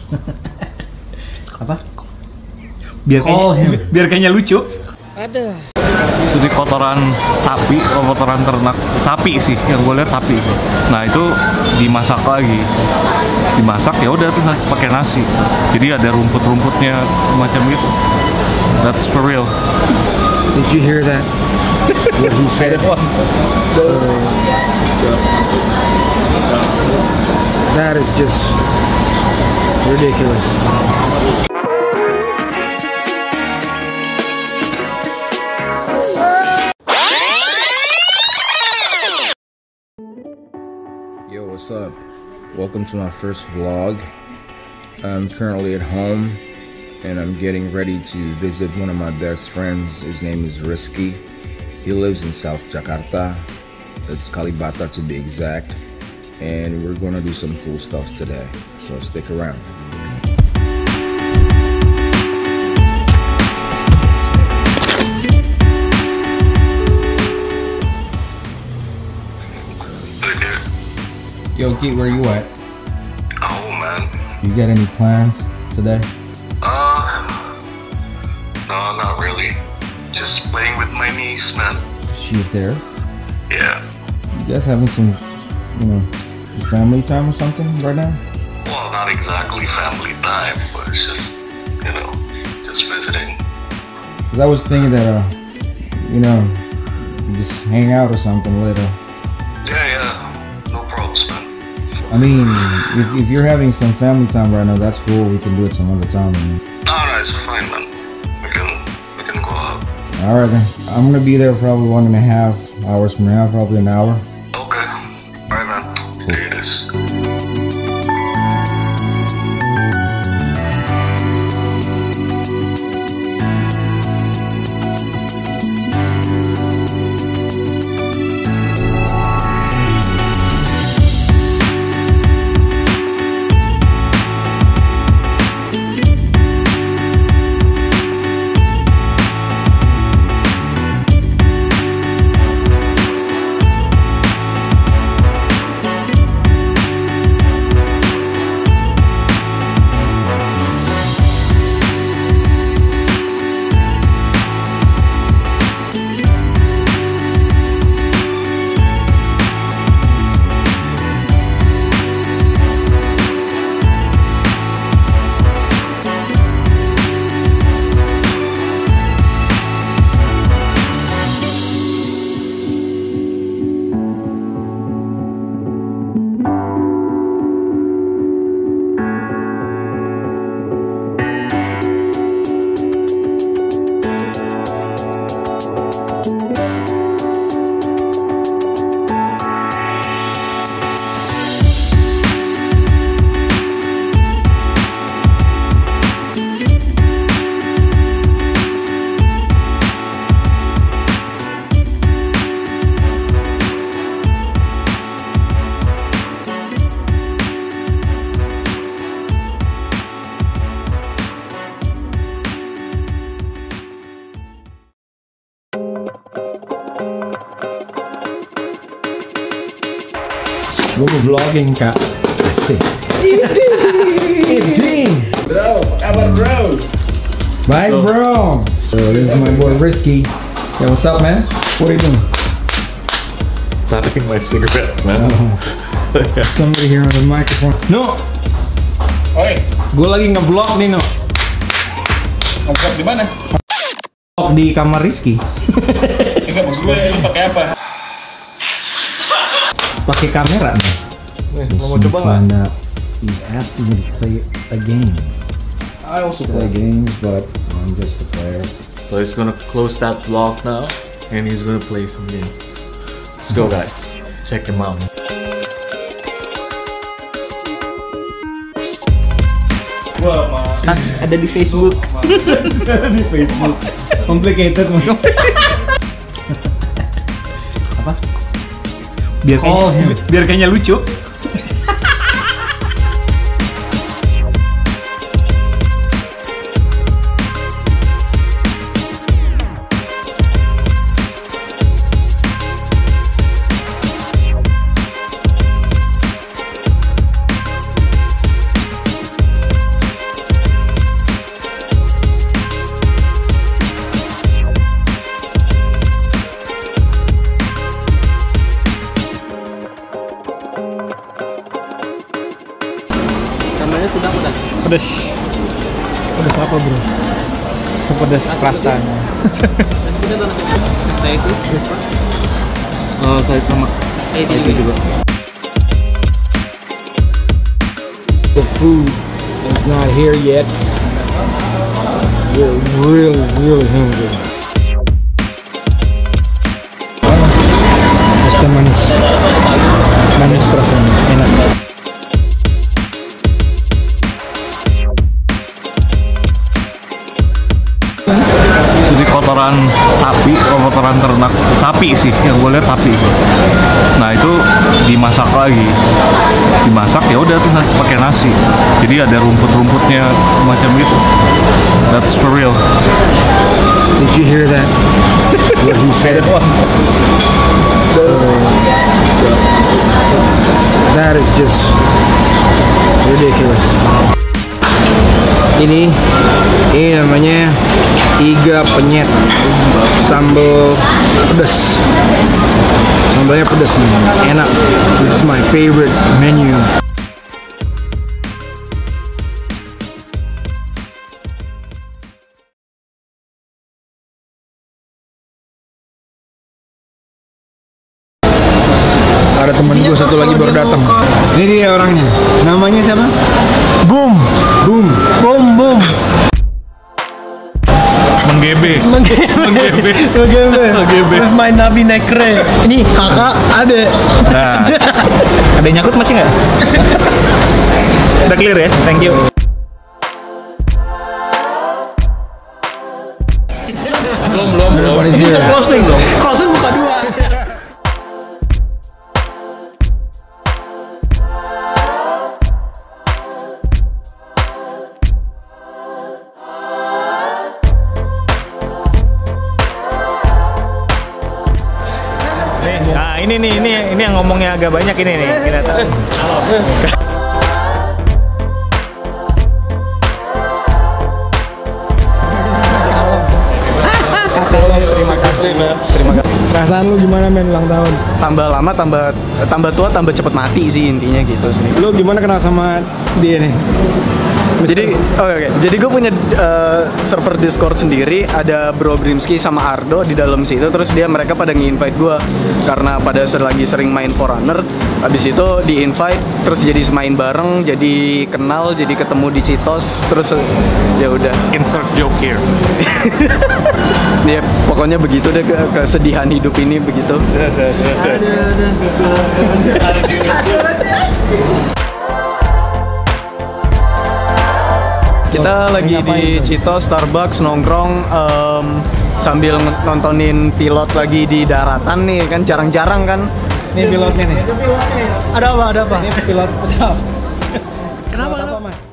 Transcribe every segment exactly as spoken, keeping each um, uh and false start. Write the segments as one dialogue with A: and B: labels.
A: Apa? Biar kayaknya, biar kayaknya lucu.
B: Ada.
C: Itu di kotoran sapi, kotoran ternak sapi sih, yang gue lihat sapi sih. Nah itu dimasak lagi, dimasak ya udah terus pakai nasi. Jadi ada rumput-rumputnya macam gitu. That's for real.
B: Did you hear that? What he said? Uh, that is just ridiculous.
D: Yo, what's up? Welcome to my first vlog. I'm currently at home and I'm getting ready to visit one of my best friends. His name is Rizky. He lives in South Jakarta. It's Kalibata to be exact. And we're gonna do some cool stuff today. So stick around.
A: Yo, Keith, where you at?
E: Oh man.
A: You got any plans today?
E: Uh, no, not really. Just playing with my niece, man.
A: She's there.
E: Yeah.
A: You guys having some, you know, family time or something right now?
E: Well, not exactly family time, but it's just, you know, just visiting.
A: Cause I was thinking that, uh, you know, you just hang out or something later.
E: Yeah, yeah. No problems, man.
A: I mean, if, if you're having some family time right now, that's cool. We can do it some other time. Man.
E: No, no, it's fine, man. We can, we can go out.
A: All right, then. I'm gonna be there probably one and a half hours from now, probably an hour.
E: Okay. All right, man. Here it is.
A: Gue mau vlogging, Kak. Asik. Iding.
D: Bro, apa kabar, bro?
A: Bye, bro. So, this is my boy Rizky. Yeah, what's up, man? What are you doing?
C: Lighting my cigarette, man.
A: Oh. Somebody here on the microphone. No.
D: Oi,
A: Gue lagi nge-vlog nih, no.
D: ngevlog di mana?
A: Vlog di kamar Rizky.
D: Enggak, maksud gue lu pakai apa?
A: Pakai kamera nih.
C: Eh, mau coba nggak?
A: Find out. He's asking me to play a game. I also play games, but I'm just a player.
C: So he's gonna close that vlog now, and he's gonna play some games. Let's go, guys. Check him out.
D: Wah, mas.
A: Ada di Facebook. Ada di Facebook. Complicated, mas. Apa? Biar kayaknya, biar kayaknya lucu.
F: Sambalnya sudah pedas.
B: Pedas. Pedas apa bro? Sepedas rasanya.
F: Saya itu.
C: Uh, saya sama itu juga.
A: The food is not here yet. We're really, really hungry. Pasta manis, manis rasanya, enak.
C: Jadi kotoran sapi, kotoran ternak sapi sih, yang gue lihat sapi sih. Nah itu dimasak lagi, dimasak ya udah terus pakai nasi. Jadi ada rumput-rumputnya macam gitu. That's for real.
B: Did you hear that? What he said? That is just ridiculous. Ini, ini namanya iga penyet, sambal pedas. Sambalnya pedas, man. Enak. This is my favorite menu. Ada temen gue satu lagi baru datang. Ini dia orangnya. Namanya siapa? Boom. Boom. Boom. Boom.
C: Menggebe.
B: Menggebe. Menggebe. Menggebe. With my nabi nekre. Ini kakak ada.
C: Nah,
B: Ada yang nyakut masih nggak? Udah clear ya? Thank you.
C: belum belum belum.
B: Closing loh. Closing buka dua.
G: Nah ini nih, ini ini yang ngomongnya agak banyak ini nih. Kita tahu. Halo. Terima kasih, Ben. Terima kasih.
B: Perasaan lu gimana men ulang tahun?
G: Tambah lama, tambah tambah tua, tambah cepet mati sih intinya gitu sih.
B: Lu gimana kenal sama dia nih?
G: Jadi, oke oke. Jadi gue punya uh, server Discord sendiri, ada Bro Brimski sama Ardo di dalam situ. Terus dia mereka pada nge-invite gue karena pada ser- lagi sering main Forerunner. Habis itu di-invite, terus jadi main bareng, jadi kenal, jadi ketemu di Citos. Terus uh, ya udah.
C: Insert joke here.
G: Ya pokoknya begitu deh, ke- kesedihan hidup ini begitu. Kita lagi di Citos Starbucks nongkrong um, sambil ng- nontonin pilot lagi di daratan nih, kan jarang-jarang kan.
B: Ini pilotnya nih.
G: Ada apa? Ada apa?
B: Ini pilot pesawat.
G: Kenapa?
B: Pilot apa, Mas?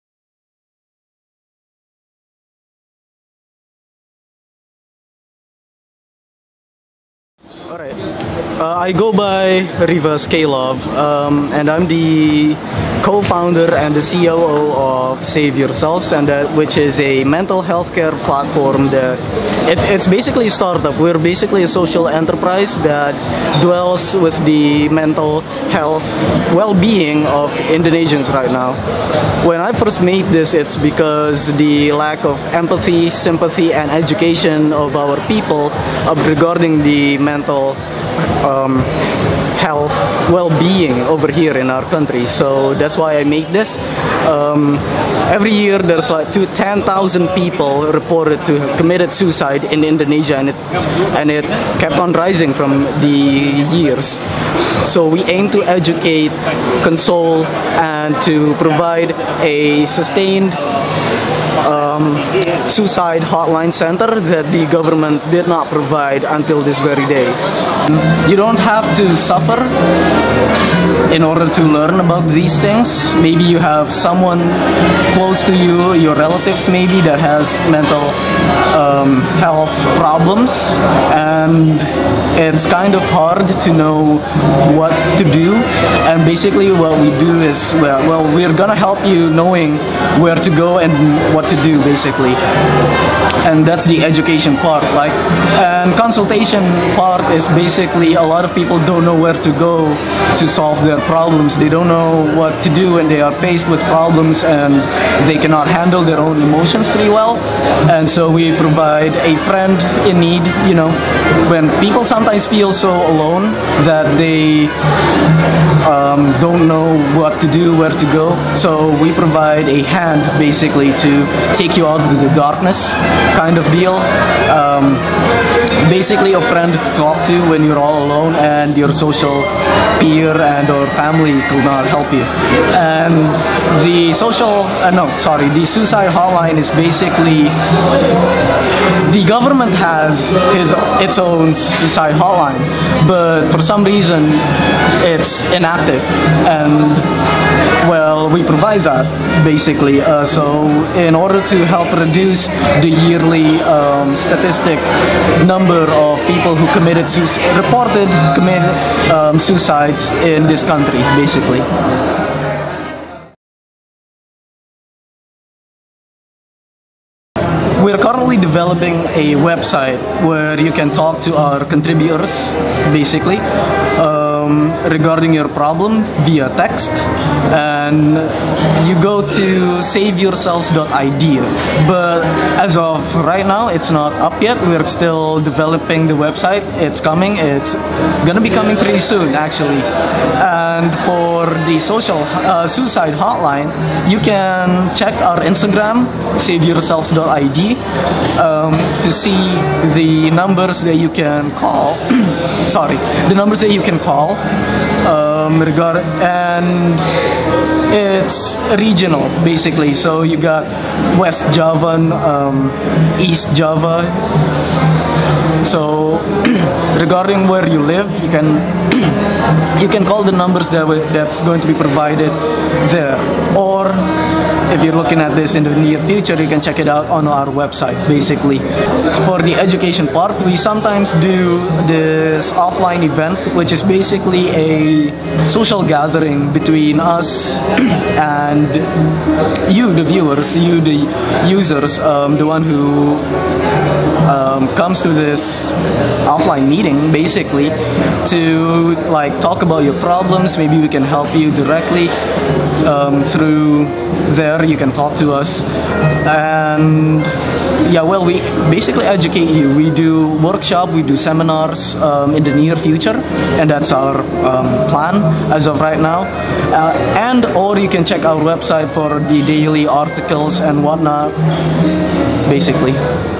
G: Alright. Uh, I go by Riva Skalov, um, and I'm the co-founder and the C O O of Save Yourselves, and that, which is a mental health care platform that it, it's basically a startup. We're basically a social enterprise that dwells with the mental health well-being of Indonesians right now. When I first made this, it's because the lack of empathy, sympathy, and education of our people uh, regarding the mental um, health well-being over here in our country. So that's why I made this. Um, every year there's like two, ten thousand people reported to have committed suicide in Indonesia, and it and it kept on rising from the years. So we aim to educate, console, and to provide a sustained um, suicide hotline center that the government did not provide until this very day. You don't have to suffer in order to learn about these things. Maybe you have someone close to you, your relatives maybe, that has mental um, health problems, and it's kind of hard to know what to do. And basically what we do is, well, well we're gonna help you knowing where to go and what to do, basically. and that's the education part. Like, and consultation part is basically a lot of people don't know where to go to solve their problems. They don't know what to do when they are faced with problems and they cannot handle their own emotions pretty well. And so we provide a friend in need. You know, when people sometimes feel so alone that they um, don't know what to do, where to go. So we provide a hand basically to take you out of the darkness, kind of deal. Um, basically a friend to talk to when you're all alone and your social peer and or family could not help you. And the social, uh, no, sorry, the suicide hotline is basically, the government has his, its own suicide hotline, but for some reason it's inactive, and well, we provide that basically. Uh, so in order to help reduce the yearly um, statistic number of people who committed suicide, reported committed um, suicides in this country, basically. We're currently developing a website where you can talk to our contributors, basically, um, regarding your problem via text. And you go to save yourselves dot I D. But as of right now, it's not up yet. We're still developing the website. It's coming. It's gonna be coming pretty soon, actually. And for the social uh, suicide hotline, you can check our Instagram, save yourselves dot I D. Um, to see the numbers that you can call. Sorry, the numbers that you can call. Um, regard and it's regional basically. So you got West Java, um, East Java. So regarding where you live, you can you can call the numbers that w that's going to be provided there. Or if you're looking at this in the near future, you can check it out on our website, basically. For the education part, we sometimes do this offline event, which is basically a social gathering between us and you, the viewers, you, the users, um, the one who um, comes to this offline meeting, basically, to like talk about your problems. Maybe we can help you directly um, through there. You can talk to us, and yeah, well, we basically educate you. We do workshop, we do seminars um, in the near future, and that's our um, plan as of right now. Uh, and or you can check our website for the daily articles and whatnot, basically.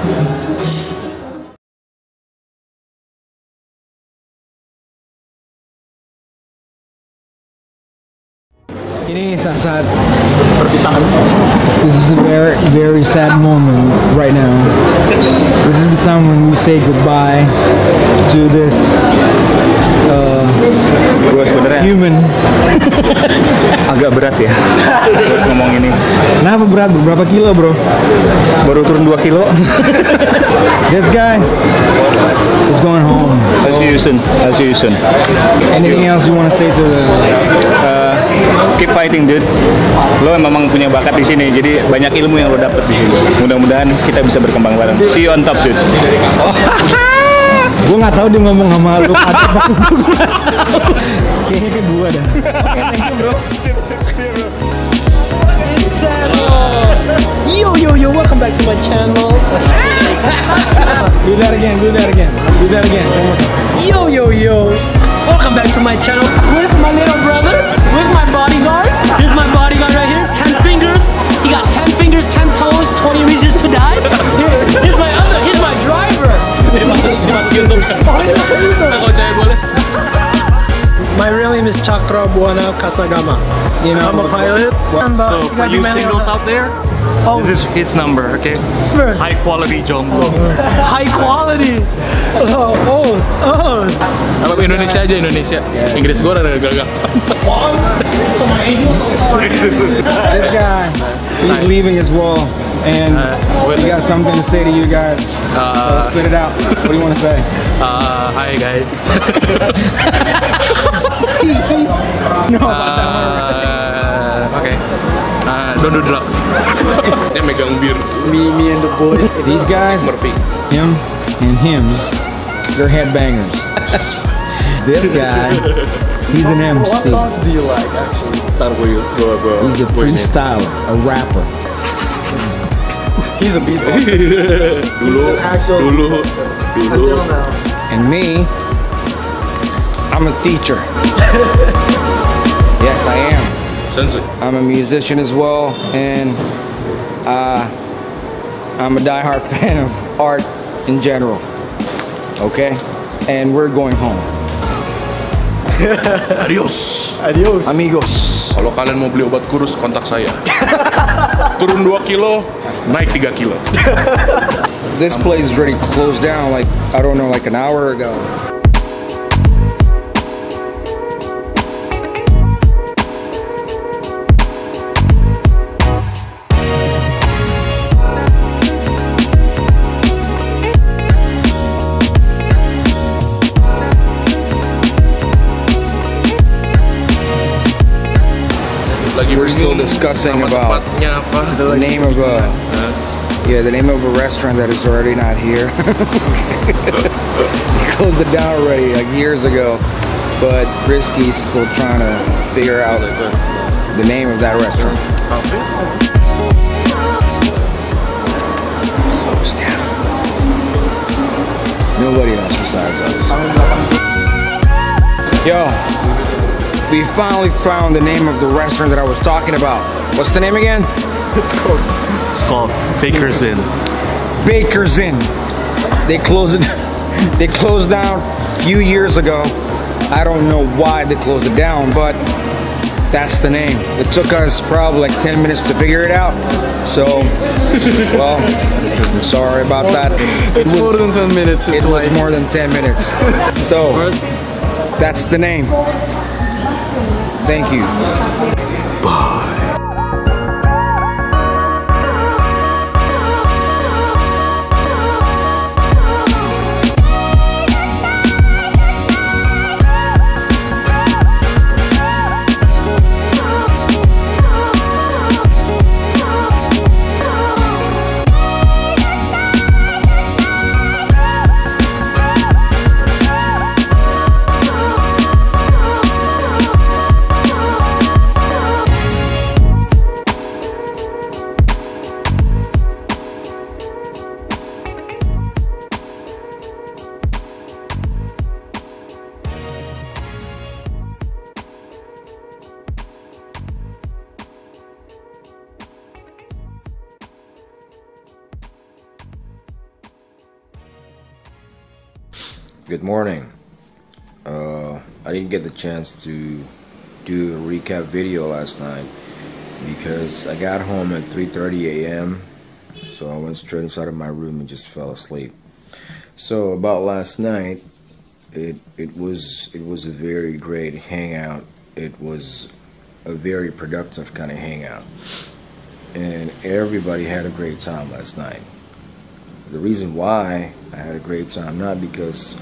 B: Ini saat-saat perpisahan. This is a very, very sad moment right now. This is the time when we say goodbye to this uh, human.
F: Agak berat ya buat ngomong ini.
B: Kenapa berat? Berapa kilo, bro?
F: Baru turun dua kilo.
B: This guy is going home.
F: I'll see you soon. I'll see you soon.
B: Anything else you want to say to the?
F: Uh, keep fighting, dude. Lo memang punya bakat di sini, jadi banyak ilmu yang lo dapet di sini. Mudah-mudahan kita bisa berkembang bareng. See you on top, dude.
B: Gue nggak tahu dia ngomong sama lu. Kayaknya ke gua dah. Okay, thank you, bro.
H: Yo yo yo, welcome back to my channel.
B: Do that again, do that again, do that again.
H: Yo yo yo, welcome back to my channel with my little brother, with my bodyguard. Here's my bodyguard right here, ten fingers. He got ten fingers, ten toes, twenty reasons to die. Here, here's my other, here's my driver. My real name is Chakra Buana Kasagama. You know, I'm a pilot.
C: So for you singles out there,
H: Oh.
C: this is his number, okay? High quality jomblo.
H: High quality. Oh, oh, oh.
I: Apa Indonesia aja Indonesia. Inggris gue udah gagal.
B: This guy, he's leaving as well, and he got something to say to you guys. So spit it out. What do you want to say?
I: Uh, hi guys.
B: No, about that word.
I: Uh, okay. Uh, don't do drugs. Dia megang bir.
G: Me, me and the boys.
B: These guys,
I: Murphy.
B: him and him, they're headbangers. This guy, he's an M C.
G: What songs do you like, actually?
I: Ntar gue gue gue.
B: He's a freestyler, a rapper.
G: He's a beatboxer.
I: Dulu, dulu, dulu.
G: Until now.
B: And me, I'm a teacher. Yes, I am.
I: Sensei.
B: I'm a musician as well, and uh, I'm a diehard fan of art in general. Okay? And we're going home.
I: Adios.
G: Adios.
B: Amigos.
I: Kalau kalian mau beli obat kurus, kontak saya. Turun dua kilo, naik tiga kilo.
B: This place is already closed down, like, I don't know, like an hour ago.
I: Lagi
B: We're still discussing about the name of a yeah, the name of a restaurant that is already not here. He closed it down already like years ago, but Risky's still trying to figure out the name of that restaurant. Closed down. Nobody else besides us. Yo. We finally found the name of the restaurant that I was talking about. What's the name again?
G: It's called.
C: It's called Baker's Inn.
B: Baker's Inn. They closed it. They closed down a few years ago. I don't know why they closed it down, but that's the name. It took us probably like ten minutes to figure it out. So, well, sorry about that.
G: It's
B: it was,
G: more than ten minutes.
B: It was more than ten minutes. So, that's the name. Thank you. Bye.
D: Good morning. Uh, I didn't get the chance to do a recap video last night because I got home at three thirty a m so I went straight inside of my room and just fell asleep. So about last night, it it was it was a very great hangout. It was a very productive kind of hangout, and everybody had a great time last night. The reason why I had a great time, not because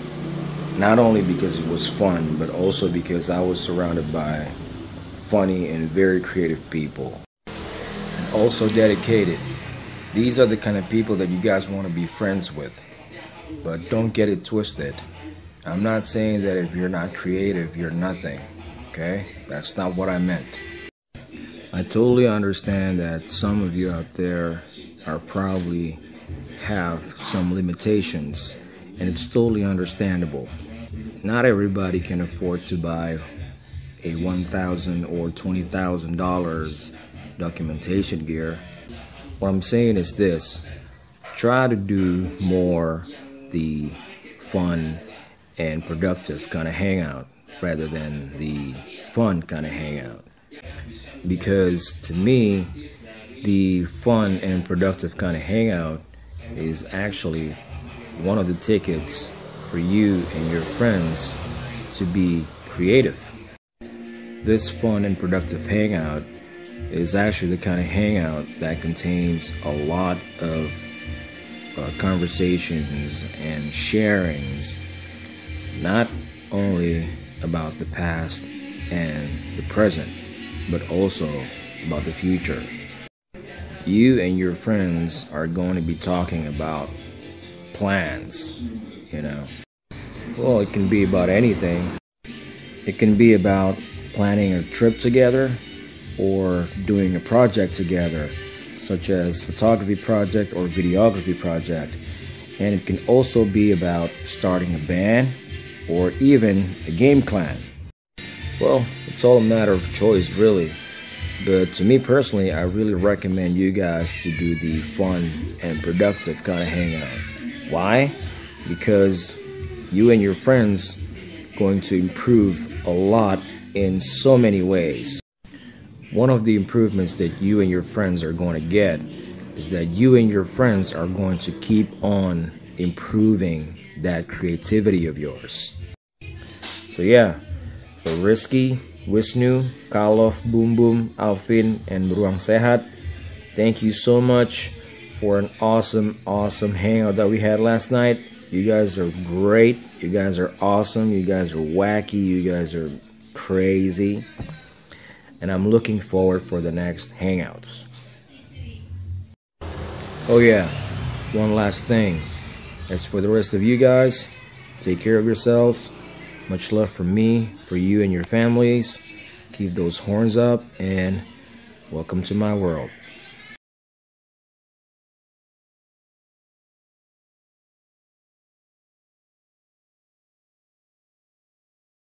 D: Not only because it was fun, but also because I was surrounded by funny and very creative people. And also dedicated. These are the kind of people that you guys want to be friends with. But don't get it twisted. I'm not saying that if you're not creative, you're nothing. Okay? That's not what I meant. I totally understand that some of you out there are probably have some limitations, and it's totally understandable. Not everybody can afford to buy a one thousand dollars or twenty thousand dollars documentation gear. What I'm saying is this: try to do more the fun and productive kind of hangout rather than the fun kind of hangout. Because to me, the fun and productive kind of hangout is actually one of the tickets for you and your friends to be creative. This fun and productive hangout is actually the kind of hangout that contains a lot of uh, conversations and sharings, not only about the past and the present, but also about the future. you and your friends are going to be talking about plans, you know. Well, it can be about anything. It can be about planning a trip together or doing a project together, such as photography project or videography project. And it can also be about starting a band or even a game clan. Well, it's all a matter of choice, really. But to me personally, I really recommend you guys to do the fun and productive kind of hangout. Why? Because you and your friends are going to improve a lot in so many ways. One of the improvements that you and your friends are going to get is that you and your friends are going to keep on improving that creativity of yours. So yeah, Rizky, Wisnu, Kalof, Boom Boom, Alvin, and Ruang Sehat, thank you so much for an awesome, awesome hangout that we had last night. You guys are great. You guys are awesome. You guys are wacky. You guys are crazy. And I'm looking forward for the next hangouts. Oh yeah, one last thing. As for the rest of you guys, take care of yourselves. Much love from me, for you and your families. Keep those horns up, and welcome to my world.